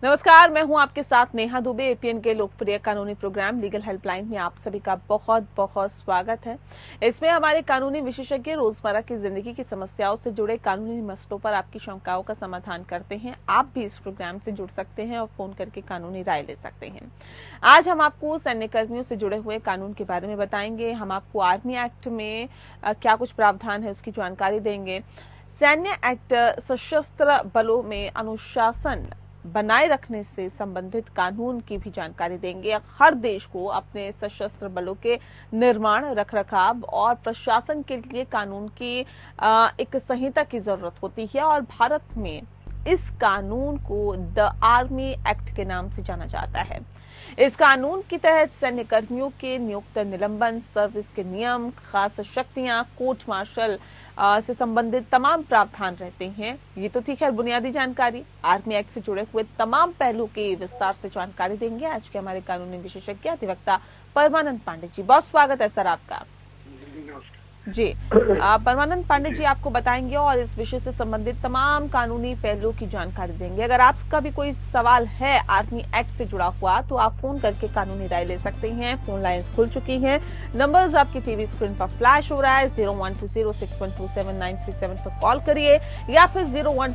नमस्कार, मैं हूं आपके साथ नेहा दुबे। एपीएन के लोकप्रिय कानूनी प्रोग्राम लीगल हेल्पलाइन में आप सभी का बहुत बहुत स्वागत है। इसमें हमारे कानूनी विशेषज्ञ रोजमर्रा की जिंदगी की समस्याओं से जुड़े कानूनी मसलों पर आपकी शंकाओं का समाधान करते हैं। आप भी इस प्रोग्राम से जुड़ सकते हैं और फोन करके कानूनी राय ले सकते हैं। आज हम आपको सैन्य कर्मियों से जुड़े हुए कानून के बारे में बताएंगे। हम आपको आर्मी एक्ट में क्या कुछ प्रावधान है उसकी जानकारी देंगे। सैन्य एक्ट सशस्त्र बलों में अनुशासन बनाए रखने से संबंधित कानून की भी जानकारी देंगे। हर देश को अपने सशस्त्र बलों के निर्माण, रखरखाव और प्रशासन के लिए कानून की एक संहिता की जरूरत होती है और भारत में इस कानून को द आर्मी एक्ट के नाम से जाना जाता है। इस कानून के तहत सैन्य कर्मियों के नियुक्त, निलंबन, सर्विस के नियम, खास शक्तियां, कोर्ट मार्शल से संबंधित तमाम प्रावधान रहते हैं। ये तो ठीक है बुनियादी जानकारी। आर्मी एक्ट से जुड़े हुए तमाम पहलू की विस्तार से जानकारी देंगे आज के हमारे कानूनी विशेषज्ञ अधिवक्ता परमानंद पांडे जी। बहुत स्वागत है सर आपका। जी, परमानंद पांडे जी आपको बताएंगे और इस विषय से संबंधित तमाम कानूनी पहलुओं की जानकारी देंगे। अगर आपका भी कोई सवाल है आर्मी एक्ट से जुड़ा हुआ तो आप फोन करके कानूनी राय ले सकते हैं। फोन लाइंस खुल चुकी हैं। नंबर्स आपकी टीवी स्क्रीन पर फ्लैश हो रहा है। 0120612793 पर कॉल करिए या फिर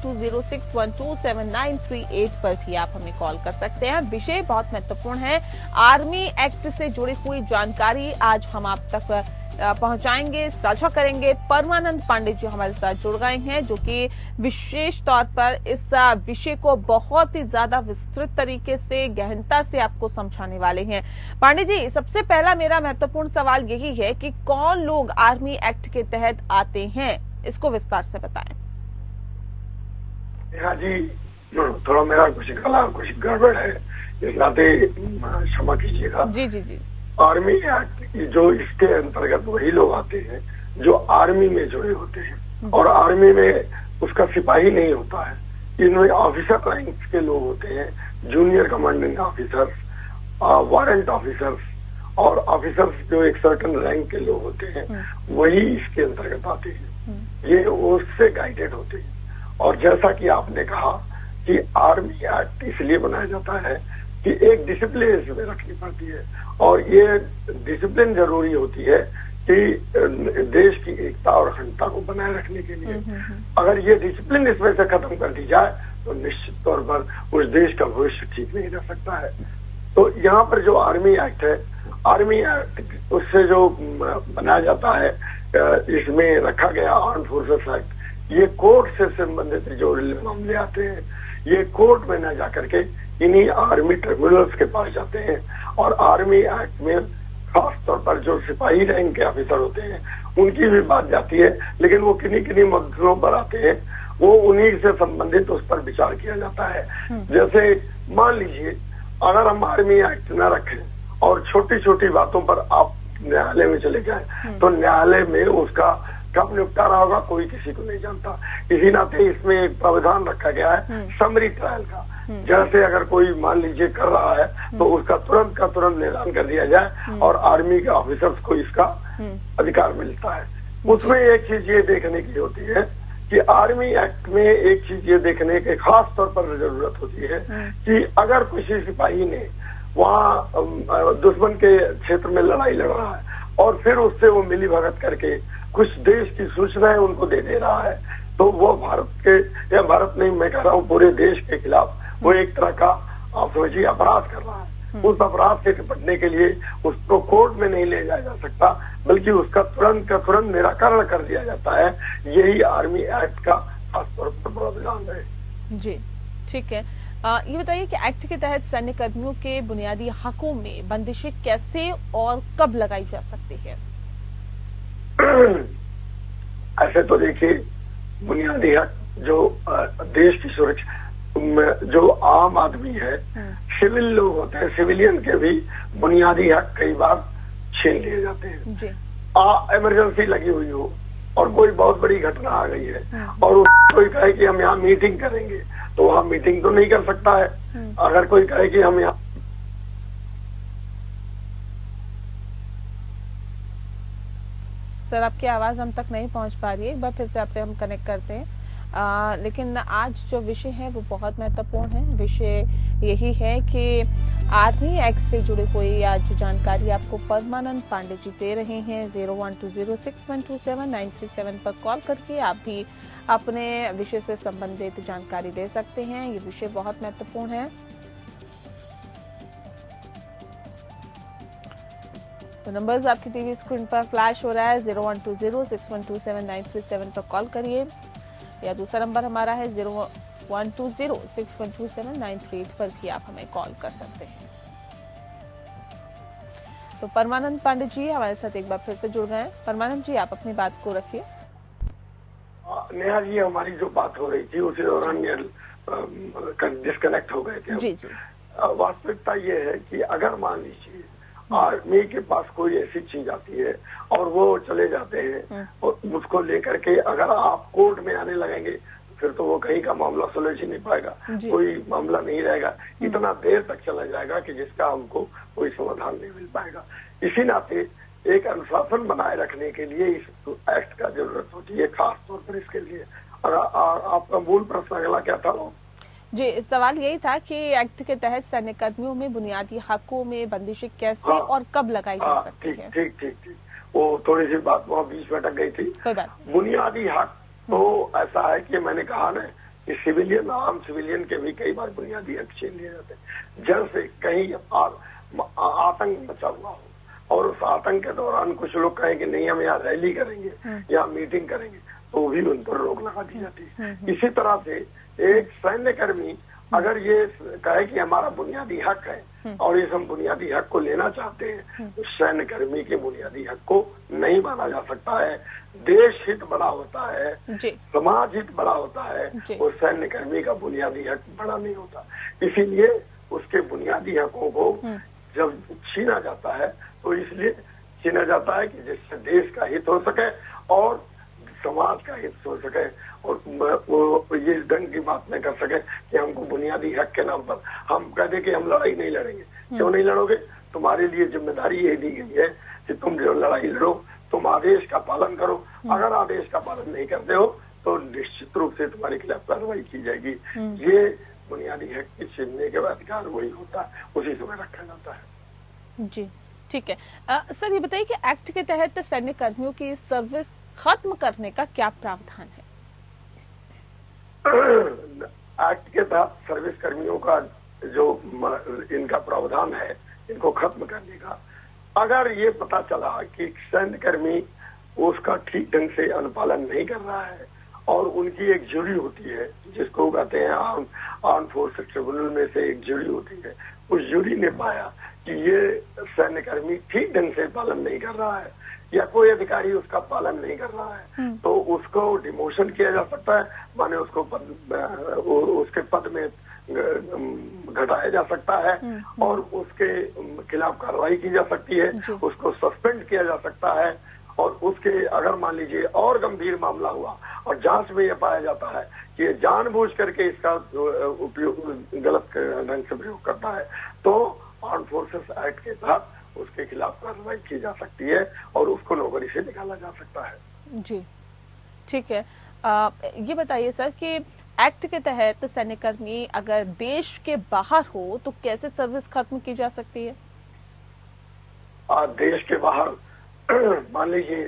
0120612793 पर भी आप हमें कॉल कर सकते हैं। विषय बहुत महत्वपूर्ण है। आर्मी एक्ट से जुड़ी हुई जानकारी आज हम आप तक पहुंचाएंगे, साझा करेंगे। परमानंद पांडे जी हमारे साथ जुड़ गए हैं जो कि विशेष तौर पर इस विषय को बहुत ही ज्यादा विस्तृत तरीके से, गहनता से आपको समझाने वाले हैं। पांडे जी, सबसे पहला मेरा महत्वपूर्ण सवाल यही है कि कौन लोग आर्मी एक्ट के तहत आते हैं, इसको विस्तार से बताएं। हाँ जी, थोड़ा मेरा कुछ गड़बड़ है, इस नाते क्षमा कीजिएगा। जी जी जी। आर्मी एक्ट जो इसके अंतर्गत वही लोग आते हैं जो आर्मी में जुड़े होते हैं और आर्मी में उसका सिपाही नहीं होता है। इनमें ऑफिसर रैंक के लोग होते हैं, junior commanding officers, warrant officers और ऑफिसर्स जो एक सर्टन रैंक के लोग होते हैं वही इसके अंतर्गत आते हैं। ये उससे गाइडेड होते हैं। और जैसा कि आपने कहा कि आर्मी एक्ट इसलिए बनाया जाता है कि एक डिसिप्लिन इसमें रखनी पड़ती है और ये डिसिप्लिन जरूरी होती है कि देश की एकता और अखंडता को बनाए रखने के लिए। अगर ये डिसिप्लिन इसमें से खत्म कर दी जाए तो निश्चित तौर पर उस देश का भविष्य ठीक नहीं रह सकता है। तो यहाँ पर जो आर्मी एक्ट है, आर्मी एक्ट उससे जो बनाया जाता है, इसमें रखा गया आर्म्ड फोर्सेस एक्ट, ये कोर्ट से संबंधित जो मामले आते हैं ये कोर्ट में न जाकर के इन्हीं आर्मी ट्रिब्यूनल्स के पास जाते हैं। और आर्मी एक्ट में खास तौर पर जो सिपाही रैंक के ऑफिसर होते हैं उनकी भी बात जाती है, लेकिन वो किन्हीं मुद्दों पर आते हैं, वो उन्हीं से संबंधित उस पर विचार किया जाता है। जैसे मान लीजिए अगर हम आर्मी एक्ट न रखें और छोटी छोटी बातों पर आप न्यायालय में चले जाए तो न्यायालय में उसका कब निपटारा होगा कोई किसी को नहीं जानता। इसी नाते इसमें एक प्रावधान रखा गया है समरी ट्रायल का। जैसे अगर कोई मान लीजिए कर रहा है तो उसका तुरंत का तुरंत निदान कर दिया जाए और आर्मी के ऑफिसर्स को इसका अधिकार मिलता है। उसमें एक चीज ये देखने की होती है कि आर्मी एक्ट में एक चीज ये देखने की खास तौर पर जरूरत होती है कि अगर किसी सिपाही ने वहाँ दुश्मन के क्षेत्र में लड़ाई लड़ रहा है और फिर उससे वो मिली भगत करके कुछ देश की सूचनाएं उनको दे रहा है तो वो भारत के, या भारत नहीं मैं कह रहा हूँ पूरे देश के खिलाफ वो एक तरह का आप समझिए अपराध कर रहा है। उस अपराध से निपटने के लिए उसको कोर्ट में नहीं ले जाया जा सकता बल्कि उसका तुरंत का तुरंत निराकरण कर दिया जाता है। यही आर्मी एक्ट का खासतौर पर प्रावधान है। जी ठीक है। ये बताइए कि एक्ट के तहत सैन्य कर्मियों के बुनियादी हकों में बंदिशें कैसे और कब लगाई जा सकती है? ऐसे तो देखिए बुनियादी हक जो देश की सुरक्षा, जो आम आदमी है, सिविल लोग होते हैं, सिविलियन के भी बुनियादी हक कई बार छीन लिए जाते हैं। इमरजेंसी लगी हुई हो और कोई बहुत बड़ी घटना आ गई है और कोई कहे कि हम यहाँ मीटिंग करेंगे तो वहाँ मीटिंग तो नहीं कर सकता है। अगर कोई कहे कि हम यहाँ सर आपकी आवाज हम तक नहीं पहुंच पा रही है, एक बार फिर से आपसे हम कनेक्ट करते हैं। लेकिन आज जो विषय है वो बहुत महत्वपूर्ण है। विषय यही है कि आर्मी एक्ट से जुड़ी हुई आज जो जानकारी आपको परमानंद पांडे जी दे रहे हैं। 0120612793 पर कॉल करके आप भी अपने विषय से संबंधित जानकारी दे सकते हैं। ये विषय बहुत महत्वपूर्ण है। तो नंबर्स आपकी टीवी स्क्रीन पर फ्लैश हो रहा है। 0120612793 पर कॉल करिए, या दूसरा नंबर हमारा है 0120612793 पर भी आप हमें कॉल कर सकते हैं। तो परमानंद पांडे जी हमारे साथ एक बार फिर से जुड़ गए हैं। परमानंद जी, आप अपनी बात को रखिए। नेहा जी, हमारी जो बात हो रही थी उसी दौरान डिस्कनेक्ट हो गए थे। जी जी। वास्तविकता ये है कि अगर मान लीजिए आर्मी के पास कोई ऐसी चीज आती है और वो चले जाते हैं और उसको लेकर के अगर आप कोर्ट में आने लगेंगे फिर तो वो कहीं का मामला सुलझ ही नहीं पाएगा, कोई मामला नहीं रहेगा, इतना देर तक चला जाएगा कि जिसका हमको कोई समाधान नहीं मिल पाएगा। इसी नाते एक अनुशासन बनाए रखने के लिए इस एक्ट का जरूरत होती है, खास तौर पर इसके लिए। और आपका मूल प्रश्न अगला क्या था? जी, सवाल यही था कि एक्ट के तहत सैन्य कर्मियों में बुनियादी हकों में बंदिशें कैसे और कब लगाई जा सकती है? ठीक। वो थोड़ी सी बात वहाँ बीच में अटक गई थी। कोई बात। बुनियादी हक तो ऐसा है कि मैंने कहा ना कि सिविलियन, आम सिविलियन के भी कई बार बुनियादी हक छीन लिए जाते हैं। जैसे कहीं आतंक मचा हुआ हो और उस आतंक के दौरान कुछ लोग कहें कि नहीं हम यहाँ रैली करेंगे या मीटिंग करेंगे, तो भी उन पर रोक लगा दी जाती है। इसी तरह से एक सैन्य कर्मी अगर ये कहे कि हमारा बुनियादी हक है और इस हम बुनियादी हक को लेना चाहते हैं, तो सैन्य कर्मी के बुनियादी हक को नहीं माना जा सकता है। देश हित बड़ा होता है, समाज हित बड़ा होता है, और सैन्य कर्मी का बुनियादी हक बड़ा नहीं होता। इसीलिए उसके बुनियादी हकों को जब छीना जाता है तो इसलिए छीना जाता है कि जिससे देश का हित हो सके और समाज का हित हो सके, और वो ये ढंग की बात नहीं कर सके कि हमको बुनियादी हक के नाम पर हम कह दे कि हम लड़ाई नहीं लड़ेंगे। क्यों नहीं लड़ोगे? तुम्हारे लिए जिम्मेदारी ये दी गई है कि तुम जो लड़ाई लड़ो, तुम आदेश का पालन करो। अगर आदेश का पालन नहीं करते हो तो निश्चित रूप से तुम्हारे खिलाफ कार्रवाई की जाएगी। ये बुनियादी हक के छीनने के अधिकार वही होता है, उसी समय रखा जाता है। जी ठीक है। सर, ये बताइए कि एक्ट के तहत सैन्य कर्मियों की सर्विस खत्म करने का क्या प्रावधान है? एक्ट के तहत सर्विस कर्मियों का जो इनका प्रावधान है, इनको खत्म करने का, अगर ये पता चला कि सैन्य कर्मी उसका ठीक ढंग से अनुपालन नहीं कर रहा है और उनकी एक ज्यूरी होती है जिसको कहते हैं आर्म फोर्सेस ट्रिब्यूनल में से एक ज्यूरी होती है, उस ज्यूरी ने पाया कि ये सैन्य कर्मी ठीक ढंग से पालन नहीं कर रहा है या कोई अधिकारी उसका पालन नहीं कर रहा है, तो उसको डिमोशन किया जा सकता है, माने उसको उसके पद में घटाया जा सकता है और उसके खिलाफ कार्रवाई की जा सकती है, उसको सस्पेंड किया जा सकता है। और उसके अगर मान लीजिए और गंभीर मामला हुआ और जांच में यह पाया जाता है कि ये जानबूझ करके इसका उपयोग गलत ढंग से प्रयोग करता है, तो आर्म फोर्सेस एक्ट के तहत उसके खिलाफ कार्रवाई की जा सकती है और उसको नौकरी से निकाला जा सकता है। जी ठीक है। ये बताइए सर कि एक्ट के तहत सैन्यकर्मी अगर देश के बाहर हो तो कैसे सर्विस खत्म की जा सकती है? देश के बाहर मान लीजिए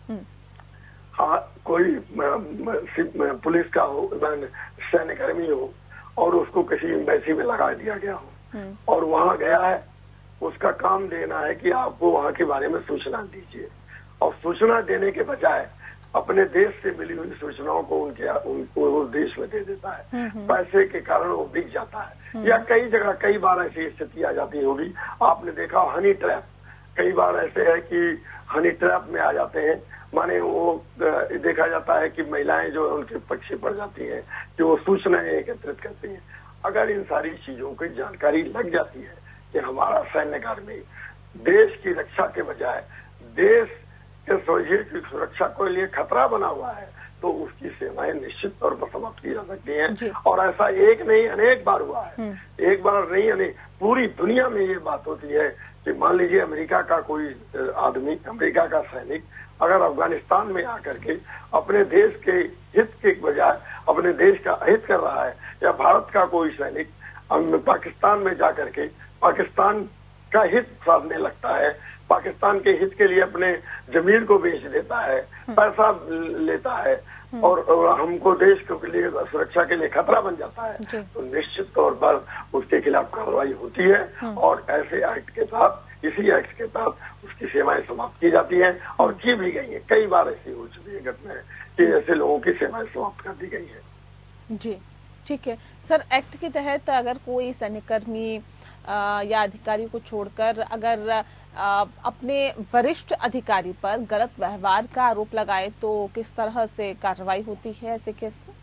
कोई पुलिस का हो, सैन्यकर्मी हो और उसको किसी एम्बेसी में लगा दिया गया हो और वहां गया है, उसका काम देना है कि आपको वहां के बारे में सूचना दीजिए, और सूचना देने के बजाय अपने देश से मिली हुई सूचनाओं को उनको उस देश में दे देता है। पैसे के कारण वो बिक जाता है। या कई जगह कई बार ऐसी स्थिति आ जाती होगी, आपने देखा हनी ट्रैप, कई बार ऐसे है कि हनी ट्रैप में आ जाते हैं, माने वो देखा जाता है कि महिलाएं जो उनके पीछे पड़ जाती हैं, जो सूचनाएं एकत्रित करती हैं। अगर इन सारी चीजों की जानकारी लग जाती है कि हमारा सैन्यकर्मी देश की रक्षा के बजाय देश के सोझे की सुरक्षा के लिए खतरा बना हुआ है, तो उसकी सेवाएं निश्चित तौर पर समाप्त की जा सकती हैं। और ऐसा एक नहीं अनेक बार हुआ है, एक बार नहीं अनेक, पूरी दुनिया में ये बात होती है कि मान लीजिए अमेरिका का कोई आदमी, अमेरिका का सैनिक अगर अफगानिस्तान में आकर के अपने देश के हित के बजाय अपने देश का अहित कर रहा है, या भारत का कोई सैनिक पाकिस्तान में जाकर के पाकिस्तान का हित साधने लगता है, पाकिस्तान के हित के लिए अपने जमीन को बेच देता है, पैसा लेता है और हमको देश के लिए सुरक्षा के लिए खतरा बन जाता है, तो निश्चित तौर पर उसके खिलाफ कार्रवाई होती है और ऐसे एक्ट के साथ, इसी एक्ट के तहत उसकी सेवाएं समाप्त की जाती हैं और की भी गई है। कई बार ऐसी हो चुकी है घटनाएं कि ऐसे लोगों की सेवाएं समाप्त कर दी गई है। जी ठीक है सर, एक्ट के तहत अगर कोई सैन्यकर्मी या अधिकारी को छोड़कर अगर अपने वरिष्ठ अधिकारी पर गलत व्यवहार का आरोप लगाए तो किस तरह से कार्रवाई होती है ऐसे केस में?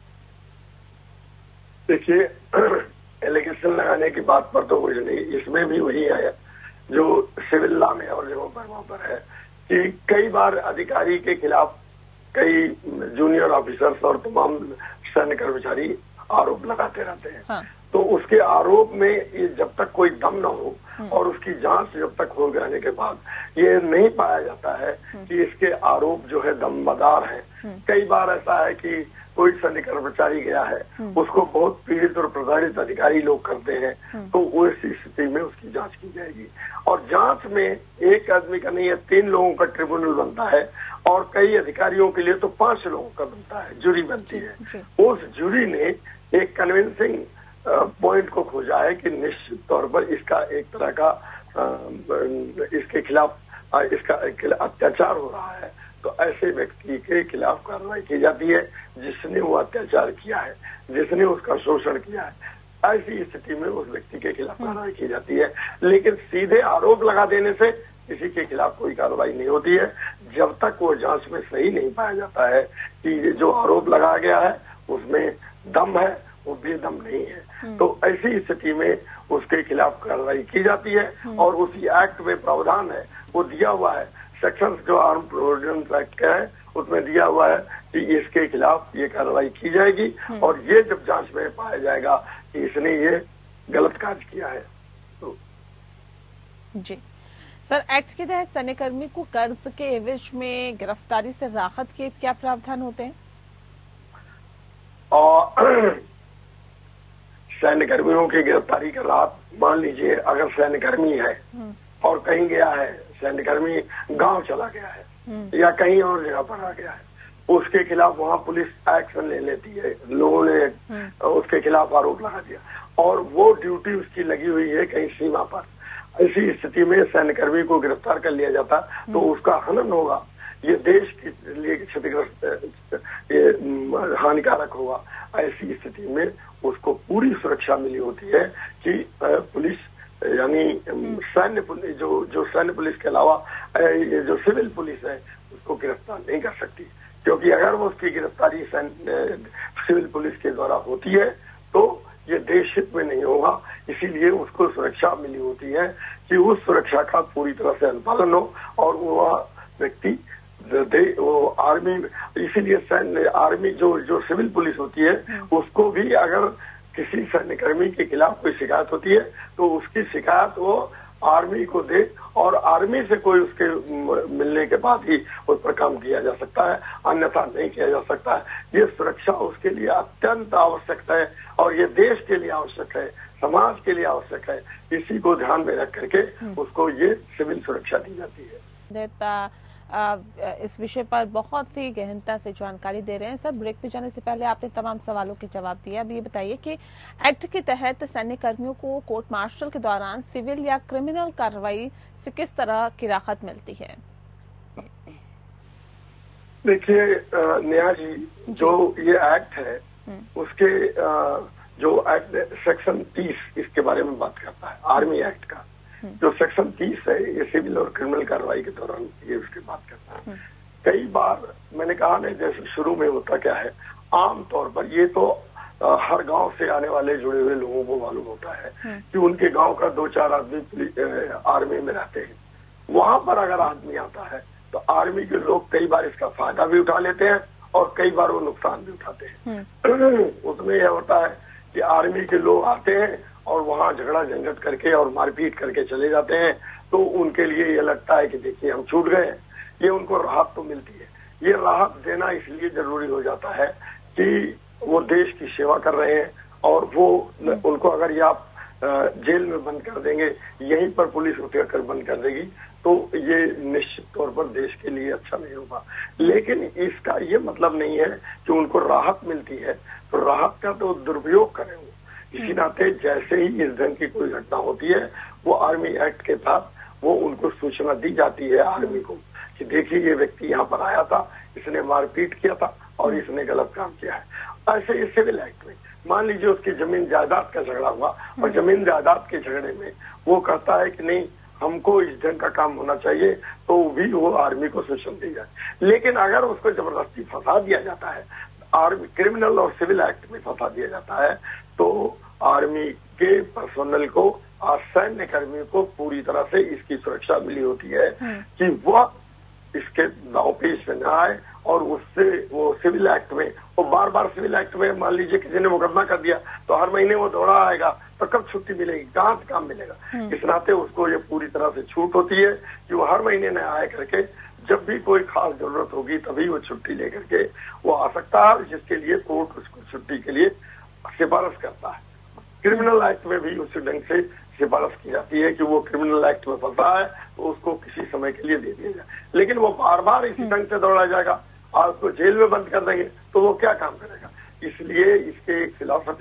देखिए, एलिगेशन लगाने की बात पर तो कुछ नहीं, इसमें भी वही है जो सिविल लॉ में और जगहों पर वहां पर है कि कई बार अधिकारी के खिलाफ कई जूनियर ऑफिसर्स और तमाम सैन्य कर्मचारी आरोप लगाते रहते हैं। हाँ। तो उसके आरोप में जब तक कोई दम न हो और उसकी जांच जब तक हो जाने के बाद ये नहीं पाया जाता है कि इसके आरोप जो है दमदार है। कई बार ऐसा है कि कोई सैन्य कर्मचारी गया है, उसको बहुत पीड़ित और प्रताड़ित अधिकारी लोग करते हैं, तो उस स्थिति में उसकी जांच की जाएगी और जांच में एक आदमी का नहीं है, 3 लोगों का ट्रिब्यूनल बनता है और कई अधिकारियों के लिए तो 5 लोगों का बनता है, जूरी बनती है। उस जूरी ने एक कन्विंसिंग पॉइंट को खोजा है कि निश्चित तौर पर इसका एक तरह का इसके खिलाफ इसका अत्याचार हो रहा है, तो ऐसे व्यक्ति के खिलाफ कार्रवाई की जाती है जिसने वो अत्याचार किया है, जिसने उसका शोषण किया है। ऐसी स्थिति में उस व्यक्ति के खिलाफ कार्रवाई की जाती है, लेकिन सीधे आरोप लगा देने से किसी के खिलाफ कोई कार्रवाई नहीं होती है जब तक वो जांच में सही नहीं पाया जाता है कि जो आरोप लगाया गया है उसमें दम है, वो बेदम नहीं है। तो ऐसी स्थिति में उसके खिलाफ कार्रवाई की जाती है और उसी एक्ट में प्रावधान है, वो दिया हुआ है, सेक्शन जो आर्म प्रोविजंस एक्ट का है उसमें दिया हुआ है कि इसके खिलाफ ये कार्रवाई की जाएगी और ये जब जांच में पाया जाएगा कि इसने ये गलत कार्य किया है। तो जी सर, एक्ट के तहत सैन्यकर्मी को कर्ज के एवज में गिरफ्तारी से राहत के क्या प्रावधान होते हैं? और सैन्यकर्मियों की गिरफ्तारी का राहत, मान लीजिए अगर सैन्यकर्मी है और कहीं गया है, सैन्यकर्मी गांव चला गया है या कहीं और जगह पर आ गया है, उसके खिलाफ वहां पुलिस एक्शन ले लेती है, लोगों ने उसके खिलाफ आरोप लगा दिया और वो ड्यूटी उसकी लगी हुई है कहीं सीमा पर, ऐसी स्थिति में सैन्यकर्मी को गिरफ्तार कर लिया जाता तो उसका हनन होगा, ये देश के लिए क्षतिग्रस्त, ये हानिकारक होगा। ऐसी स्थिति में उसको पूरी सुरक्षा मिली होती है कि पुलिस यानी सैन्य पुलिस जो सैन्य पुलिस के अलावा ये जो सिविल पुलिस है उसको गिरफ्तार नहीं कर सकती, क्योंकि अगर वो उसकी गिरफ्तारी सिविल पुलिस के द्वारा होती है तो ये देश हित में नहीं होगा। इसीलिए उसको सुरक्षा मिली होती है कि उस सुरक्षा का पूरी तरह से अनुपालन हो और वह व्यक्ति वो आर्मी, इसीलिए आर्मी जो सिविल पुलिस होती है उसको भी अगर किसी सैन्यकर्मी के खिलाफ कोई शिकायत होती है तो उसकी शिकायत वो आर्मी को दे और आर्मी से कोई उसके मिलने के बाद ही उस पर काम किया जा सकता है, अन्यथा नहीं किया जा सकता है। ये सुरक्षा उसके लिए अत्यंत आवश्यक है और ये देश के लिए आवश्यक है, समाज के लिए आवश्यक है। इसी को ध्यान में रख करके उसको ये सिविल सुरक्षा दी जाती है। इस विषय पर बहुत ही गहनता से जानकारी दे रहे हैं सर। ब्रेक पे जाने से पहले आपने तमाम सवालों के जवाब दिए। अब ये बताइए कि एक्ट के तहत सैन्य कर्मियों को कोर्ट मार्शल के दौरान सिविल या क्रिमिनल कार्रवाई से किस तरह की राहत मिलती है? देखिए नेहा जी, जो ये एक्ट है उसके जो एक्ट सेक्शन 30 इसके बारे में बात करता है, आर्मी एक्ट का जो सेक्शन 30 है ये सिविल और क्रिमिनल कार्रवाई के दौरान ये उसकी बात करता है। कई बार मैंने कहा ना, जैसे शुरू में होता क्या है, आम तौर पर ये तो हर गांव से आने वाले जुड़े हुए लोगों को मालूम होता है कि उनके गांव का 2-4 आदमी आर्मी में रहते हैं। वहां पर अगर आदमी आता है तो आर्मी के लोग कई बार इसका फायदा भी उठा लेते हैं और कई बार वो नुकसान भी उठाते हैं। उसमें यह होता है कि आर्मी के लोग आते हैं और वहां झगड़ा झंझट करके और मारपीट करके चले जाते हैं, तो उनके लिए ये लगता है कि देखिए हम छूट गए, ये उनको राहत तो मिलती है। ये राहत देना इसलिए जरूरी हो जाता है कि वो देश की सेवा कर रहे हैं, और वो उनको अगर ये आप जेल में बंद कर देंगे, यहीं पर पुलिस उठकर बंद कर देगी, तो ये निश्चित तौर पर देश के लिए अच्छा नहीं होगा। लेकिन इसका ये मतलब नहीं है कि उनको राहत मिलती है तो राहत का तो दुरुपयोग करें वो। इसी नाते जैसे ही इस ढंग की कोई घटना होती है, वो आर्मी एक्ट के तहत वो उनको सूचना दी जाती है आर्मी को कि देखिए ये व्यक्ति यहाँ पर आया था, इसने मारपीट किया था और इसने गलत काम किया है। ऐसे ही सिविल एक्ट में मान लीजिए उसकी जमीन जायदाद का झगड़ा हुआ और जमीन जायदाद के झगड़े में वो कहता है कि नहीं हमको इस ढंग का काम होना चाहिए, तो भी वो आर्मी को सूचना दी जाए। लेकिन अगर उसको जबरदस्ती फंसा दिया जाता है, आर्मी क्रिमिनल और सिविल एक्ट में फंसा दिया जाता है, तो आर्मी के पर्सनल को और सैन्य कर्मियों को पूरी तरह से इसकी सुरक्षा मिली होती है कि वह इसके दांवपेच में न आए। और उससे वो सिविल एक्ट में वो बार बार सिविल एक्ट में मान लीजिए किसी ने मुकदमा कर दिया तो हर महीने वो दौड़ा आएगा, तो कब छुट्टी मिलेगी, कहाँ से काम मिलेगा। इस नाते उसको ये पूरी तरह से छूट होती है कि वो हर महीने न आए करके जब भी कोई खास जरूरत होगी तभी वो छुट्टी लेकर के वो आ सकता है, जिसके लिए कोर्ट उसको छुट्टी के लिए सिफारिश करता है। क्रिमिनल एक्ट में भी उसी ढंग से सिफारिश की जाती है कि वो क्रिमिनल एक्ट में फंसा है तो उसको किसी समय के लिए दे दिया जाए। लेकिन वो बार बार इसी ढंग से दौड़ा जाएगा और उसको जेल में बंद कर देंगे तो वो क्या काम करेगा। इसलिए इसके एक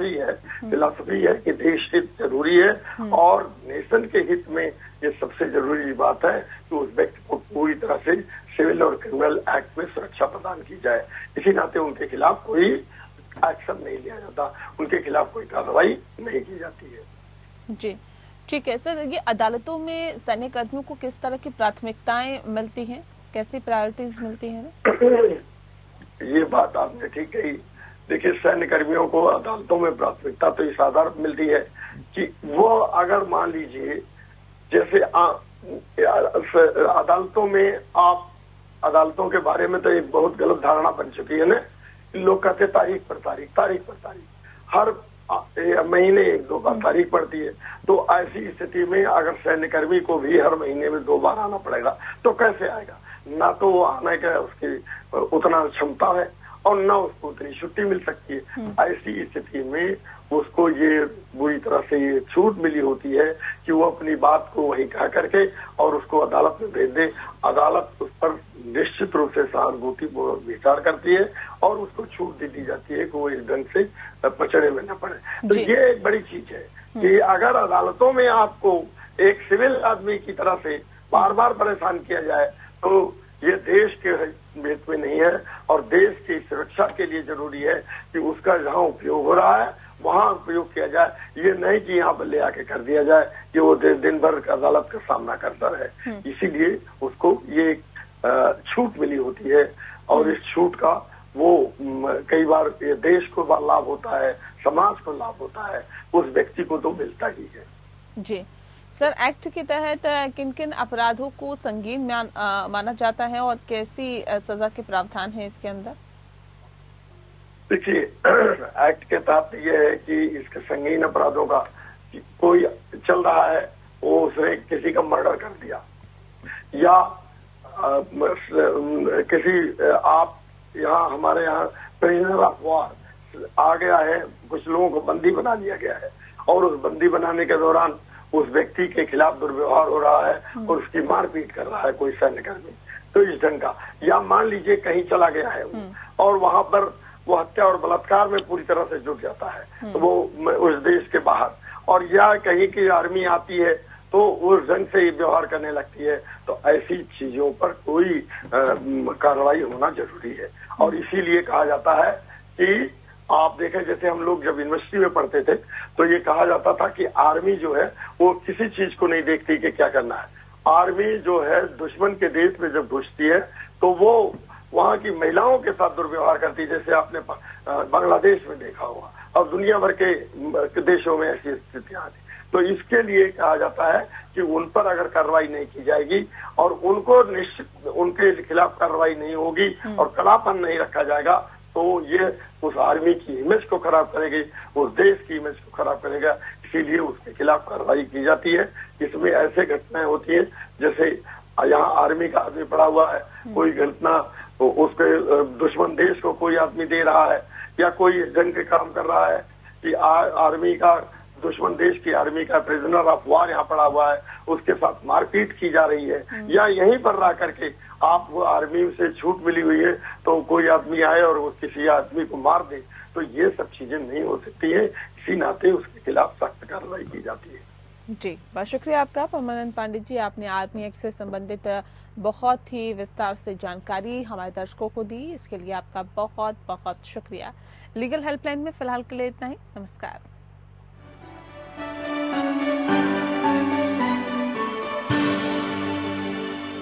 फिलॉसफी है कि देश हित जरूरी है और नेशन के हित में ये सबसे जरूरी बात है कि उस व्यक्ति को पूरी तरह से सिविल और क्रिमिनल एक्ट में सुरक्षा प्रदान की जाए। इसी नाते उनके खिलाफ कोई एक्शन नहीं लिया जाता, उनके खिलाफ कोई कार्रवाई नहीं की जाती है। जी ठीक है सर, ये अदालतों में सैन्य कर्मियों को किस तरह की प्राथमिकताएं मिलती हैं, कैसी प्रायोरिटीज मिलती हैं? ये बात आपने ठीक कही। देखिए सैन्य कर्मियों को अदालतों में प्राथमिकता तो इस आधार पर मिलती है कि वो अगर मान लीजिए जैसे अदालतों में आप अदालतों के बारे में तो एक बहुत गलत धारणा बन चुकी है ना, लोग कहते तारीख पर तारीख हर महीने 1-2 बार तारीख पड़ती है। तो ऐसी स्थिति में अगर सैन्य कर्मी को भी हर महीने में 2 बार आना पड़ेगा तो कैसे आएगा। ना तो वो आने का उसकी उतना क्षमता है और ना उसको उतनी छुट्टी मिल सकती है। ऐसी स्थिति में उसको ये बुरी तरह से ये छूट मिली होती है कि वो अपनी बात को वहीं कह करके और उसको अदालत में भेज दे। अदालत उस पर निश्चित रूप से सहानुभूतिपूर्वक विचार करती है और उसको छूट दे दी जाती है कि वो इस ढंग से पचड़े में न पड़े। तो ये एक बड़ी चीज है कि अगर अदालतों में आपको एक सिविल आदमी की तरह से बार बार परेशान किया जाए तो ये देश के हित में नहीं है और देश की सुरक्षा के लिए जरूरी है कि उसका जहाँ उपयोग हो रहा है वहाँ उपयोग किया जाए। ये नहीं कि यहाँ पर ले आके कर दिया जाए कि वो दिन भर अदालत का सामना करता रहे। इसीलिए उसको ये छूट मिली होती है और इस छूट का वो कई बार ये देश को लाभ होता है, समाज को लाभ होता है, उस व्यक्ति को तो मिलता ही है। जी सर, एक्ट के तहत किन किन अपराधों को संगीन माना जाता है और कैसी सजा के प्रावधान है इसके अंदर? देखिए एक्ट के तहत ये है कि इसके संगीन अपराधों का कोई चल रहा है, वो उसने किसी का मर्डर कर दिया या किसी आप यहाँ हमारे यहाँ प्रिजनर ऑफ वॉर आ गया है, कुछ लोगों को बंदी बना लिया गया है और उस बंदी बनाने के दौरान उस व्यक्ति के खिलाफ दुर्व्यवहार हो रहा है और उसकी मारपीट कर रहा है कोई सैन्य कर्मी, तो इस ढंग का। या मान लीजिए कहीं चला गया है और वहां पर वो हत्या और बलात्कार में पूरी तरह से जुट जाता है तो वो उस देश के बाहर, और या कहीं की आर्मी आती है तो उस ढंग से व्यवहार करने लगती है, तो ऐसी चीजों पर कोई कार्रवाई होना जरूरी है। और इसीलिए कहा जाता है कि आप देखें जैसे हम लोग जब यूनिवर्सिटी में पढ़ते थे तो ये कहा जाता था कि आर्मी जो है वो किसी चीज को नहीं देखती कि क्या करना है। आर्मी जो है दुश्मन के देश में जब घुसती है तो वो वहाँ की महिलाओं के साथ दुर्व्यवहार करती है, जैसे आपने बांग्लादेश में देखा होगा और दुनिया भर के देशों में ऐसी स्थितियां आती। तो इसके लिए कहा जाता है कि उन पर अगर कार्रवाई नहीं की जाएगी और उनको निश्चित उनके खिलाफ कार्रवाई नहीं होगी और कड़ापन नहीं रखा जाएगा तो ये उस आर्मी की इमेज को खराब करेगी, उस देश की इमेज को खराब करेगा। इसीलिए उसके खिलाफ कार्रवाई की जाती है। इसमें ऐसे घटनाएं होती है जैसे यहाँ आर्मी का आदमी पड़ा हुआ है, कोई घटना उसके दुश्मन देश को कोई आदमी दे रहा है, या कोई जंग के काम कर रहा है कि आर्मी का दुश्मन देश की आर्मी का प्रिजनर ऑफ वार यहाँ पड़ा हुआ है, उसके साथ मारपीट की जा रही है, या यहीं पर रह करके आप वो आर्मी से छूट मिली हुई है तो कोई आदमी आए और वो किसी आदमी को मार दे, तो ये सब चीजें नहीं हो सकती है। इसी नाते उसके खिलाफ सख्त कार्रवाई की जाती है। जी, बहुत शुक्रिया आपका परमानंद पांडित जी। आपने आर्मी एक्ट से संबंधित बहुत ही विस्तार से जानकारी हमारे दर्शकों को दी, इसके लिए आपका बहुत बहुत शुक्रिया। लीगल हेल्पलाइन में फिलहाल के लिए इतना ही। नमस्कार।